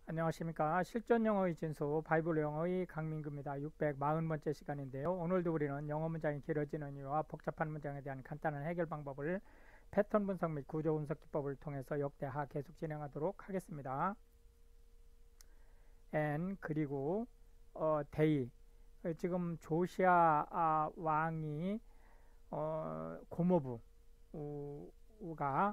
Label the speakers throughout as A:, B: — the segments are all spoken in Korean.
A: 안녕하십니까. 실전 영어의 진수 바이블 영어의 강민구입니다. 640번째 시간인데요. 오늘도 우리는 영어 문장이 길어지는 이유와 복잡한 문장에 대한 간단한 해결 방법을 패턴 분석 및 구조 분석 기법을 통해서 역대하 계속 진행하도록 하겠습니다. 그리고 데이 지금 조시아 왕이 고모부가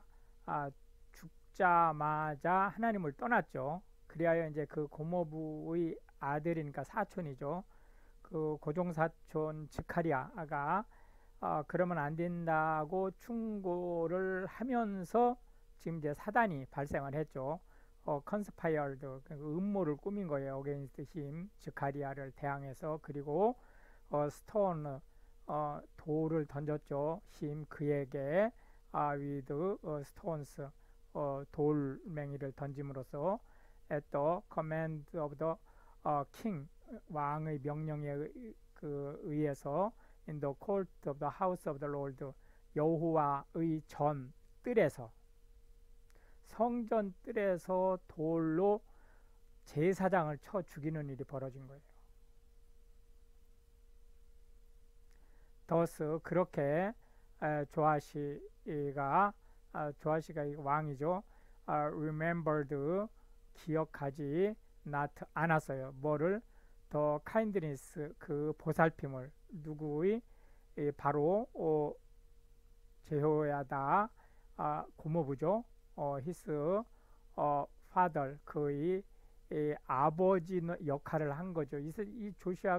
A: 죽자마자 하나님을 떠났죠. 그리하여 이제 그 고모부의 아들이니까 사촌이죠. 그 고종사촌 즈카리아가 그러면 안 된다고 충고를 하면서 지금 이제 사단이 발생을 했죠. 컨스파이어드 음모를 꾸민 거예요. 어게인스트 힘 즈카리아를 대항해서. 그리고 스톤 돌을 던졌죠. 힘 그에게 위드 스톤스 돌멩이를 던짐으로써 at the command of the king 왕의 명령에 의해서 in the court of the house of the Lord 여호와의 전 뜰에서 성전 뜰에서 돌로 제사장을 쳐 죽이는 일이 벌어진 거예요. 더스 그렇게 조아시가 왕이죠. remembered 기억하지 not 않았어요. 뭐를? 더 kindness 그 보살핌을 누구의? 바로 제호야다 고모부죠. his father 그의 아버지 역할을 한 거죠. 이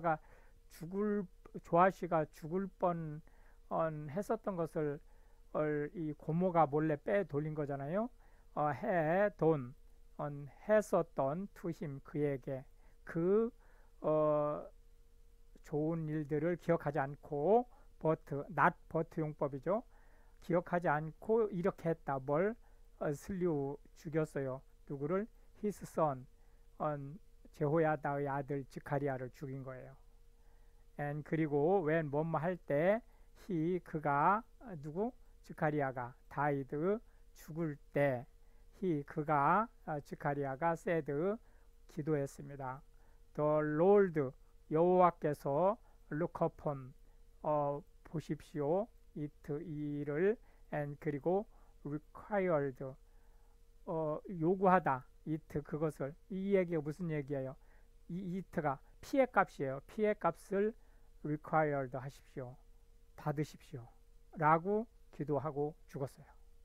A: 조아시가 죽을 뻔 했었던 것을 이 고모가 몰래 빼 돌린 거잖아요. 했었던 to him 그에게 그 좋은 일들을 기억하지 않고 not but 용법이죠. 기억하지 않고 이렇게 했다. 뭘? 슬류 죽였어요. 누구를? his son 제호야다의 아들 즈카리아를 죽인 거예요. 그리고 when 뭐뭐 할 때 그가 누구? 즈카리아가 died 죽을 때 그가 즈카리아가 said 기도했습니다. The Lord 여호와께서 look upon 보십시오 it 이 일을 그리고 required 요구하다 it 그것을 이 얘기가 무슨 얘기예요? 이 it가 피해 값이에요. 피해 값을 required 하십시오. 받으십시오. 라고 기도하고 죽었어요.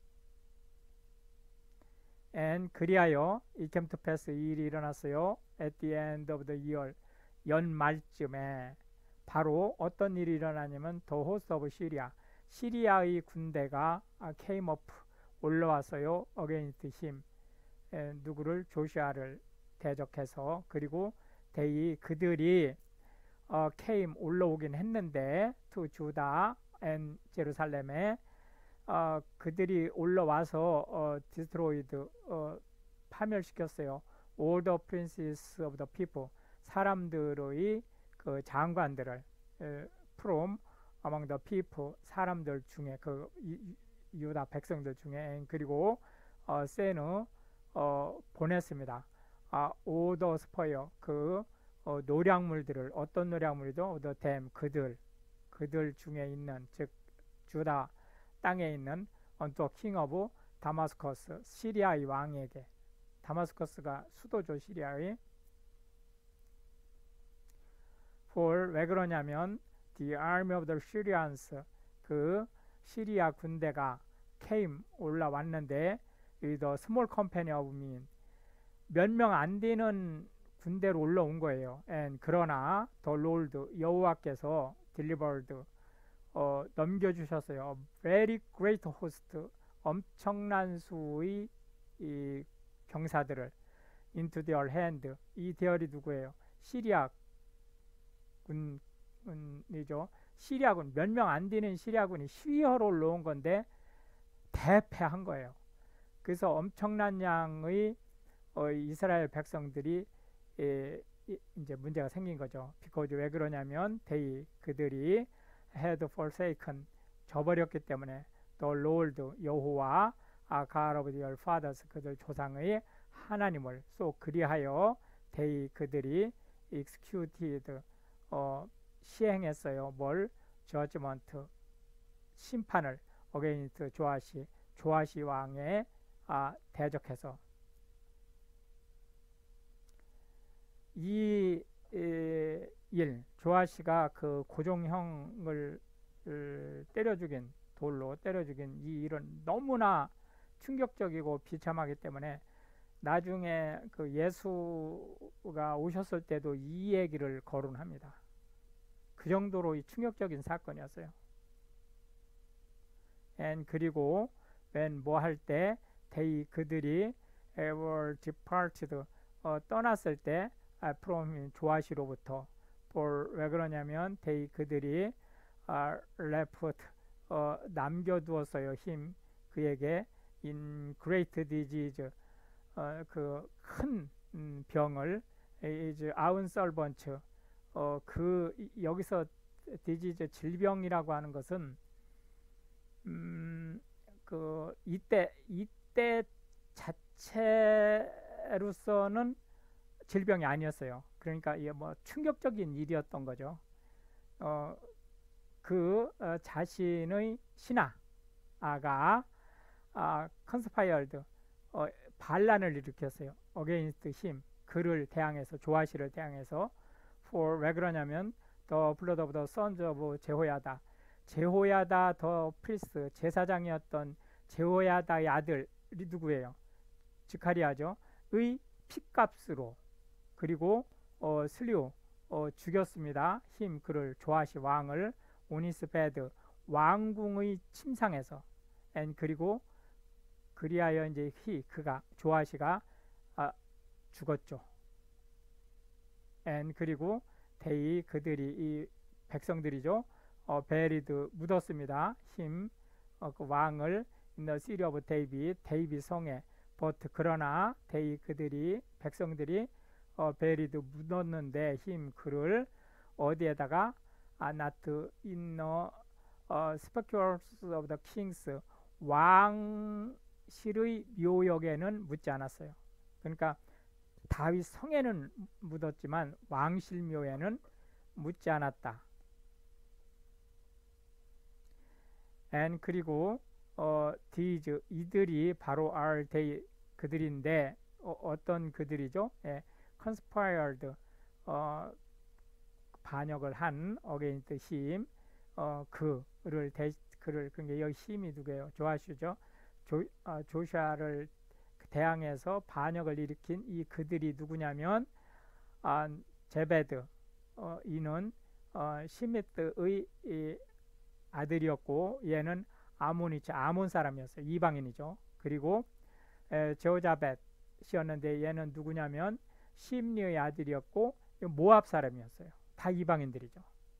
A: 그리하여 it came to pass 이 일이 일어났어요. at the end of the year 연말쯤에 바로 어떤 일이 일어나냐면 the host of Syria 시리아의 군대가 came up 올라왔어요. against him 누구를? 조시아를 대적해서. 그리고 그들이 came 올라오긴 했는데 to 주다 and 제루살렘에 그들이 올라와서 destroyed 파멸시켰어요. all the princes of the people 사람들의 그 장관들을 from among the people 사람들 중에 그 유다 백성들 중에 그리고 세는 보냈습니다. all the spoil 그 노량물들을 어떤 노량물이죠? the them 그들 중에 있는 즉 주다 땅에 있는 언to king of 다마스커스 시리아의 왕에게 다마스커스가 수도죠. 시리아의 for 왜 그러냐면 the army of the Syrians 그 시리아 군대가 came 올라왔는데 the small company of men 몇 명 안 되는 군대로 올라온 거예요. 그러나 the Lord 여호와께서 delivered 넘겨주셨어요. very great host 엄청난 수의 이 병사들을 into their hand 이 대열이 누구예요? 시리아 군이죠. 시리아군 몇 명 안 되는 시리아군이 시위하러 올라온 건데 대패한 거예요. 그래서 엄청난 양의 이스라엘 백성들이 이제 문제가 생긴 거죠. because 왜 그러냐면 그들이 had forsaken 저버렸기 때문에 the Lord 여호와 God of their fathers 그들 조상의 하나님을 쏘 그리하여 they 그들이 executed 시행했어요. 뭘? judgment 심판을 against 조아시 왕에 대적해서 이 조아시가 그 고종형을 돌로 때려 죽인 이 일은 너무나 충격적이고 비참하기 때문에 나중에 그 예수가 오셨을 때도 이 얘기를 거론합니다. 그 정도로 이 충격적인 사건이었어요. 그리고 when 뭐 할 때 they 그들이 were departed 떠났을 때 from 조아시로부터 for 왜 그러냐면 they 그들이 left 남겨두었어요. him 그에게 in great disease 그 큰 병을 is our servant 그 여기서 disease 질병이라고 하는 것은 그 이때 자체로서는 질병이 아니었어요. 그러니까 이게 뭐 충격적인 일이었던 거죠. 자신의 신하가 conspired 반란을 일으켰어요. against him 그를 대항해서 조아시를 대항해서 for 왜 그러냐면 the blood of the sons of 제호야다 더 프리스트 제사장이었던 제호야다의 아들이 누구예요? 스가랴죠. 의 핏값으로 그리고 슬류 죽였습니다. 힘 그를 조아시 왕을 오니스 베드 왕궁의 침상에서 그리고 그리하여 이제 그가 조아시가 죽었죠. 그리고 데이 그들이 이 백성들이죠. 베리드 묻었습니다. 힘 그 왕을 in the city of 데이빗 성에 but 그러나 데이 그들이 백성들이 베리드 묻었는데 힘 그를 어디에다가 not in the sepulchres of the kings 왕실의 묘역에는 묻지 않았어요. 그러니까 다윗 성에는 묻었지만 왕실 묘에는 묻지 않았다. 그리고 these 이들이 바로 are they 그들인데 어떤 그들이죠? conspired 반역을 한 against him 그를 그러니까 여기 힘이 누구예요? 조아시죠. 조슈아를 대항해서 반역을 일으킨 이 그들이 누구냐면 제베드 이는 시미트의 아들이었고 얘는 아몬 사람이었어요. 이방인이죠. 그리고 제호자벳이었는데 얘는 누구냐면 심리의 아들이었고 모압 사람이었어요. 다 이방인들이죠.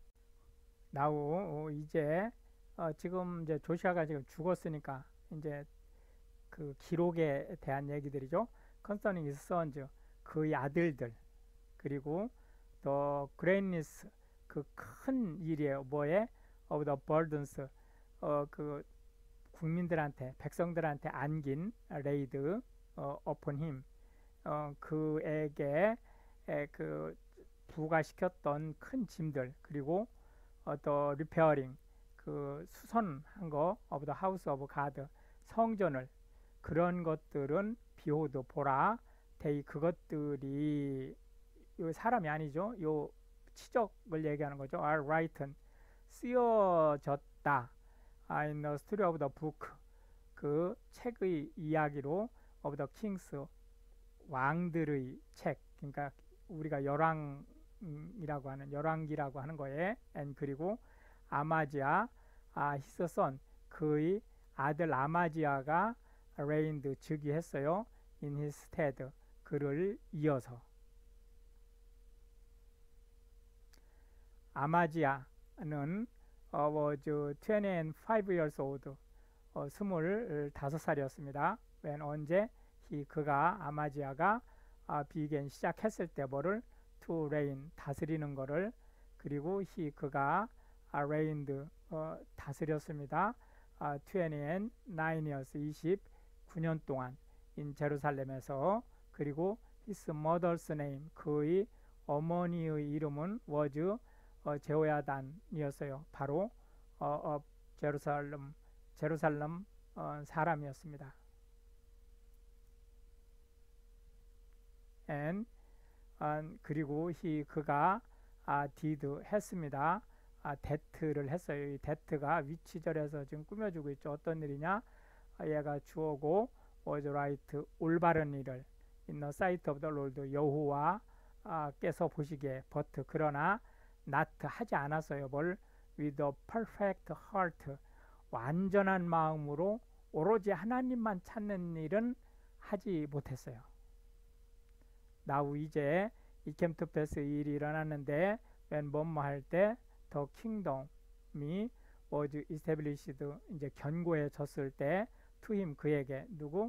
A: 이제 지금 이제 조시아가 지금 죽었으니까 이제 그 기록에 대한 얘기들이죠. concerning his sons 그의 아들들 그리고 the greatness 그 큰 일이에요. 뭐에 of the burdens 그 국민들한테 백성들한테 안긴 레이드 upon him 그에게 그 부과시켰던 큰 짐들 그리고 the repairing 그 수선한 거 of the house of God 성전을 그런 것들은 비호드 보라 데이 그것들이 요 사람이 아니죠. 요 치적을 얘기하는 거죠. are written 쓰여졌다. in the story of the book 그 책의 이야기로 of the kings 왕들의 책 그러니까 우리가 열왕이라고 하는 열왕기라고 하는 거에 그리고 아마지아 his son 그의 아들 아마지아가 reigned 즉위했어요. in his stead 그를 이어서 아마지아는 was 25 years old 25살이었습니다. when 언제 그가 아마지아가 began 시작했을 때 뭐를 to reign 다스리는 거를 그리고 그가 reigned 다스렸습니다. 29 years 29년 동안 in 제루살렘에서 그리고 his mother's name, 그의 어머니의 이름은 was 제호야단이었어요. 바로 of 제루살렘 사람이었습니다. and 그리고 그가 did 했습니다. that를 했어요. 이 that가 위치절에서 지금 꾸며주고 있죠. 어떤 일이냐? 얘가 주어고 was right, 올바른 일을 in the sight of the Lord, 여호와께서 보시기에 but 그러나 not 하지 않았어요. 뭘? with a perfect heart, 완전한 마음으로 오로지 하나님만 찾는 일은 하지 못했어요. now 이제 it came to pass, 이 일이 일어났는데 when 뭐뭐 할 때 the kingdom이 was established, 이제 견고해졌을 때 to him, 그에게, 누구?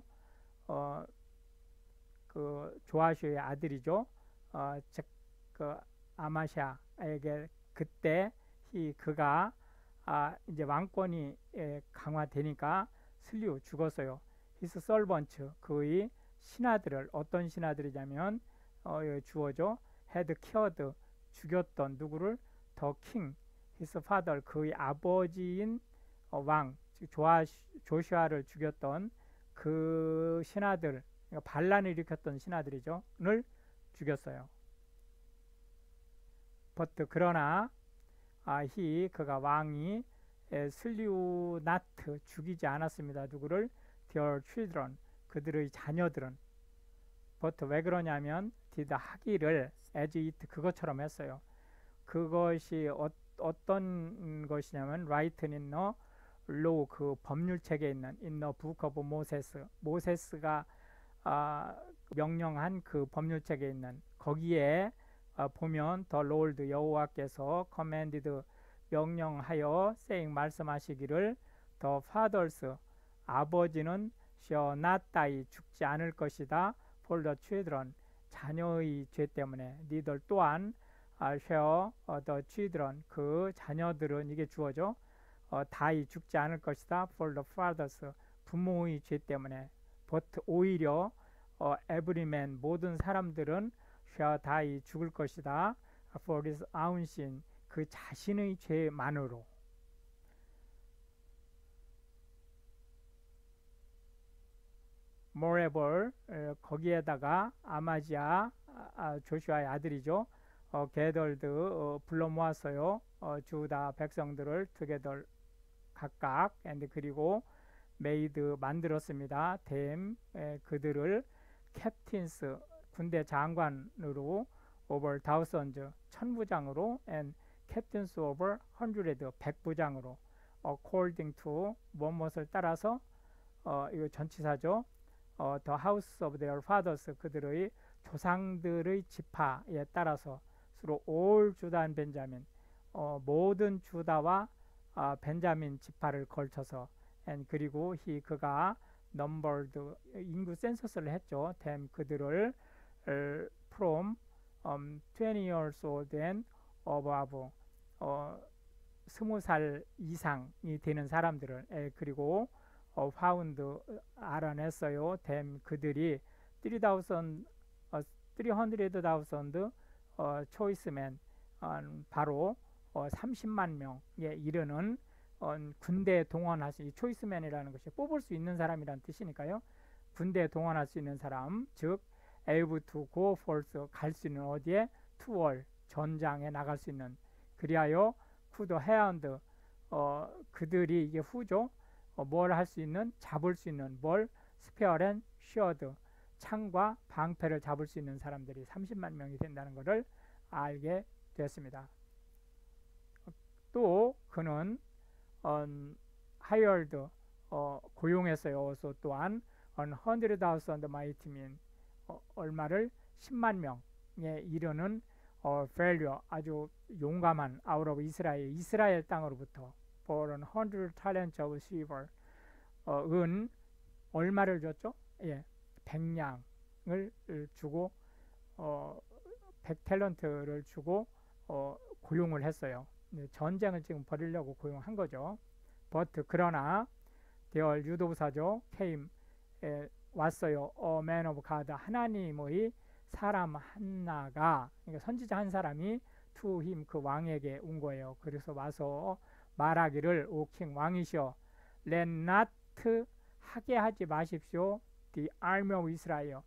A: 그 조아슈의 아들이죠. 즉 그 아마샤에게 그때 그가 이제 왕권이 강화되니까 슬리우 죽었어요. his servants, 그의 신하들을, 어떤 신하들이냐면 주어죠. had killed, 죽였던 누구를? the king, his father, 그의 아버지인 왕, 즉 조슈아를 죽였던 그 신하들, 그러니까 반란을 일으켰던 신하들이죠. 를 죽였어요. but 그러나 그가 왕이 슬리우 not, 죽이지 않았습니다. 누구를? their children, 그들의 자녀들은. but 왜 그러냐면 did 하기를 as it, 그것처럼 했어요. 그것이 어떤 것이냐면 written in the law, 그 법률책에 있는 in the book of Moses, 모세스가 명령한 그 법률책에 있는, 거기에 보면 the Lord, 여호와께서 commanded, 명령하여 saying, 말씀하시기를 the fathers, 아버지는 shall not die, 죽지 않을 것이다. for the children, 자녀의 죄 때문에. 니들 또한 shall the children, 그 자녀들은, 이게 주어죠. die, 죽지 않을 것이다. for the fathers, 부모의 죄 때문에. but 오히려 every man, 모든 사람들은 shall die, 죽을 것이다. for his own sin, 그 자신의 죄만으로. moreover, 거기에다가 아마지야, 조슈아의 아들이죠. 게덜드 불러 모았어요. 주다 백성들을 together, 각각, and 그리고 made, 만들었습니다. them, 그들을 captains, 군대 장관으로, over thousands, 천부장으로, and captains over hundred, 백부장으로, according to, 무엇을 따라서, 이거 전치사죠. the house of their fathers, 그들의 조상들의 지파에 따라서, 서로 all 주다 and 벤자민, 모든 주다와 벤자민 지파를 걸쳐서, and 그리고 그가 numbered, 인구 센서스를 했죠. them, 그들을 from 20 years old and above, 20살 이상이 되는 사람들을, 그리고 found, 알아냈어요. them, 그들이 300,000 choicemen, 바로 30만 명에 이르는 군대에 동원할 수, 이 초이스맨이라는 것이 뽑을 수 있는 사람이란 뜻이니까요. 군대에 동원할 수 있는 사람, 즉 able to go forth, 갈 수 있는, 어디에? to war, 전장에 나갈 수 있는. 그리하여 could hand, 그들이, 이게 후죠. 뭘 할 수 있는? 잡을 수 있는. 뭘? spear and shield, 창과 방패를 잡을 수 있는 사람들이 30만 명이 된다는 것을 알게 되었습니다. 또 그는 hired, 고용했어요. 어서 또한 100,000 mighty men, 얼마를? 10만 명에 이르는 failure, 아주 용감한, out of 이스라엘 땅으로부터 for 100 talents of silver, 은 얼마를 줬죠? 예, 100냥을 주고 100탤런트를 주고 고용을 했어요. 전쟁을 지금 벌이려고 고용한 거죠. but 그러나 대얼 유도부사죠. came, 왔어요. A man of God, 하나님의 사람 하나가, 그러니까 선지자 한 사람이 to him, 그 왕에게 온 거예요. 그래서 와서 말하기를, 오 king, 왕이시여, let not, 하게 하지 마십시오, the army of Israel,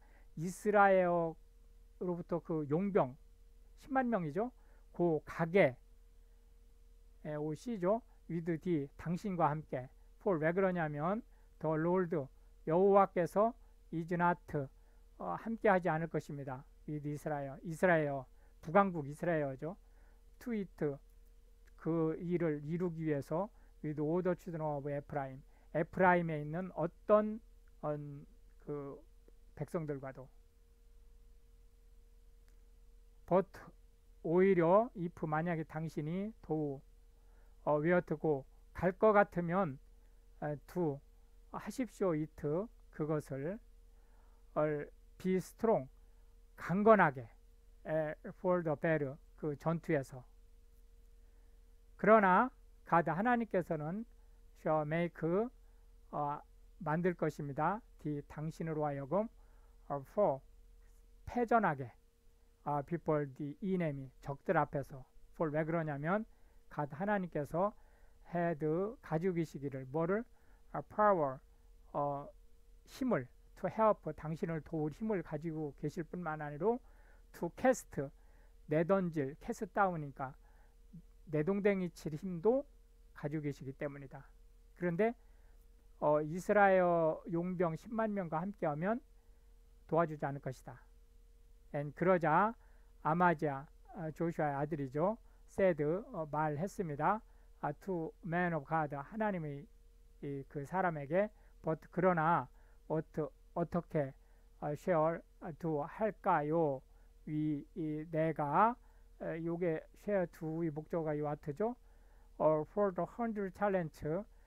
A: 이스라엘로부터 그 용병 10만 명이죠. 그 가게 오시죠. with the, 당신과 함께. for, 왜 그러냐면 the Lord, 여호와께서 is not, 함께 하지 않을 것입니다. with 이스라엘, 이스라엘, 북왕국 이스라엘이죠. to it, 그 일을 이루기 위해서 with all the children of Ephraim, 에프라임에 있는 어떤 그 백성들과도. but, 오히려 if, 만약에 당신이 도 where to go, 갈 것 같으면 to, 하십시오 it, 그것을 be strong, 강건하게 for the battle, 그 전투에서. 그러나 God, 하나님께서는 shall make, 만들 것입니다. the, 당신으로 하여금 for, 패전하게, before the enemy, 적들 앞에서. for, 왜 그러냐면 God, 하나님께서 had, 가지고 계시기를, 뭐를? power, 힘을, to help, 당신을 도울 힘을 가지고 계실 뿐만 아니라 to cast, 내던질, cast down이니까 내동댕이 칠 힘도 가지고 계시기 때문이다. 그런데 이스라엘 용병 10만 명과 함께하면 도와주지 않을 것이다. 그러자 아마지야, 조슈아의 아들이죠, said, 말했습니다. to man of God, 하나님의 그 사람에게, but, 그러나 어떻게 share to 할까요? 내가, 요게 share to의 목적어가 이 와트죠. for the 100 talents,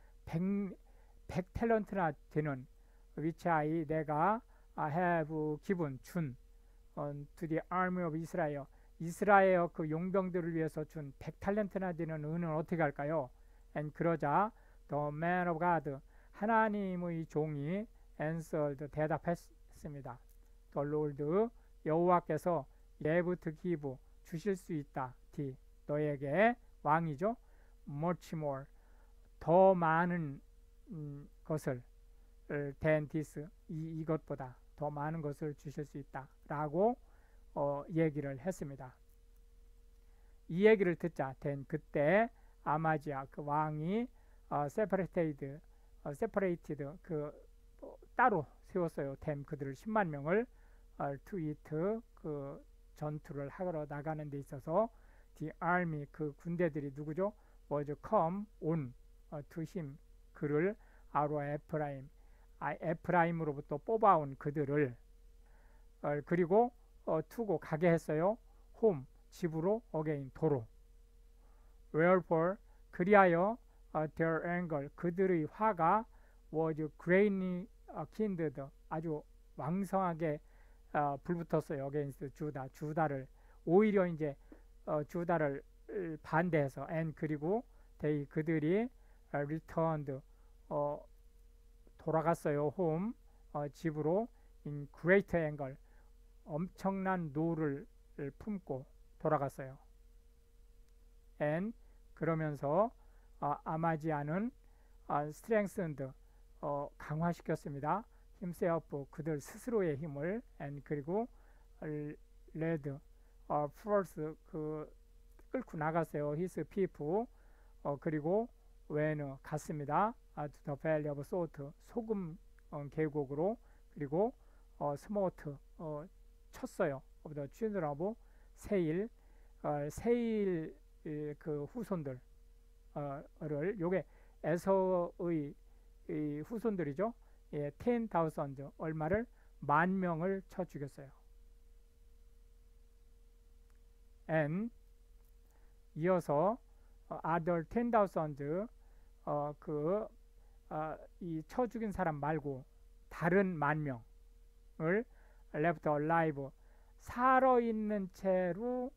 A: 100 탤런트나 되는, which I, 내가 have given, 준, to the army of Israel, 이스라엘 그 용병들을 위해서 준 100탤런트나 되는 은은 어떻게 할까요? 그러자 the man of God, 하나님의 종이 answered, 대답했습니다. the Lord, 여호와께서 gave to give, 주실 수 있다. the, 너에게, 왕이죠. much more, 더 많은 것을, than this, 이것보다 더 많은 것을 주실 수 있다 라고 얘기를 했습니다. 이 얘기를 듣자 된 그때 아마지야, 그 왕이 separated, 그 따로 세웠어요. 된 그들을 10만 명을 to it, 그 전투를 하러 나가는 데 있어서 the army, 그 군대들이 누구죠? was come, 온, to him, 그를 out of 에프라임, 에프라임으로부터 뽑아온 그들을, 그리고 투고, 가게 했어요. home, 집으로, again, 도로. wherefore, 그리하여 their anger, 그들의 화가 was greatly kindled, 아주 왕성하게 불붙었어요. against 주다를, 오히려 이제 주다를 반대해서, and, 그리고 they, 그들이 returned, 돌아갔어요. home, 집으로, in great anger, 엄청난 노를 품고 돌아갔어요. and, 그러면서 아마지아는 strengthened, 강화시켰습니다. himself, 그들 스스로의 힘을, and, 그리고 led, force, 그 끌고 나갔어요. his people, 그리고 when, 갔습니다. to the valley of salt, 소금 계곡으로, 그리고 smote, 쳤어요. of the children of 세일, 세일 그 후손들, 를, 요게 에서의 후손들이죠. 예, 10,000, 얼마를? 10,000명을 쳐 죽였어요. and, 이어서 other 10,000, 이 쳐 죽인 사람 말고 다른 10,000명을 left alive, 살아있는 채로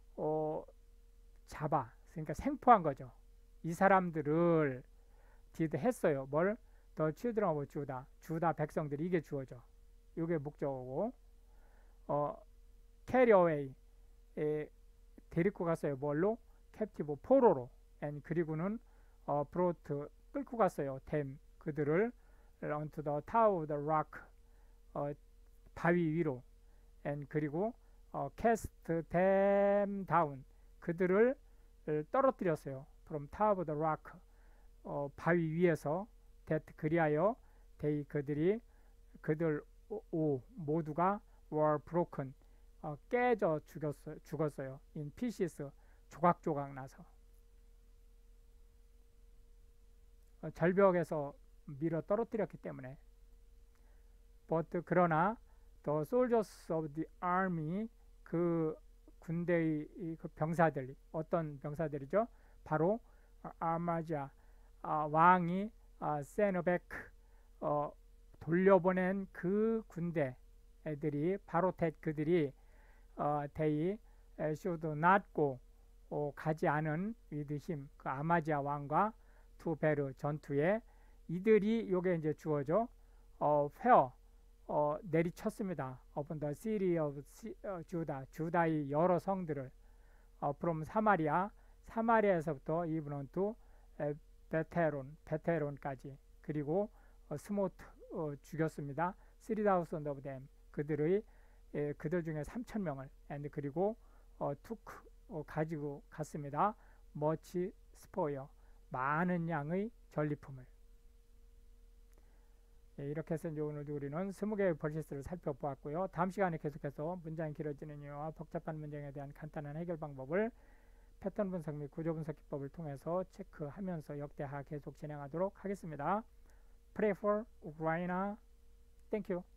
A: 잡아, 그러니까 생포한 거죠. 이 사람들을 did, 했어요. 뭘? the children of Judah, 주다 백성들이, 이게 주어져. 요게 목적어고 carry away 데리고 갔어요. 뭘로? captive 포로로. and 그리고는 brought 끌고 갔어요. them 그들을 onto the top of the rock 바위 위로. and 그리고 cast them down 그들을 떨어뜨렸어요. from top of the rock 바위 위에서 that 그리하여 they 그들 모두가 were broken 깨져 죽었어요. in pieces 조각조각 나서 절벽에서 밀어 떨어뜨렸기 때문에. but 그러나 the soldiers of the army 그 군대의 그 병사들 어떤 병사들이죠? 바로 아마자 왕이 sent back 돌려보낸 그 군대 애들이 바로 그들이 they should not go 가지 않은 with him 그 아마지아 왕과 to battle 전투에 이들이 요게 이제 주어져 fell 내리쳤습니다. upon the city of Judah 주다의 여러 성들을 from 사마리아에서부터 even unto 베테론까지 그리고 스모트 죽였습니다. 3,000 of them 그들 중에 3,000명을 and 그리고 took 가지고 갔습니다. much spoil 많은 양의 전리품을. 이렇게 해서 이제 오늘 우리는 20개의 버시스를 살펴보았고요. 다음 시간에 계속해서 문장이 길어지는 이유와 복잡한 문장에 대한 간단한 해결 방법을 패턴 분석 및 구조 분석 기법을 통해서 체크하면서 역대하 계속 진행하도록 하겠습니다. Pray for Ukraine. Thank you.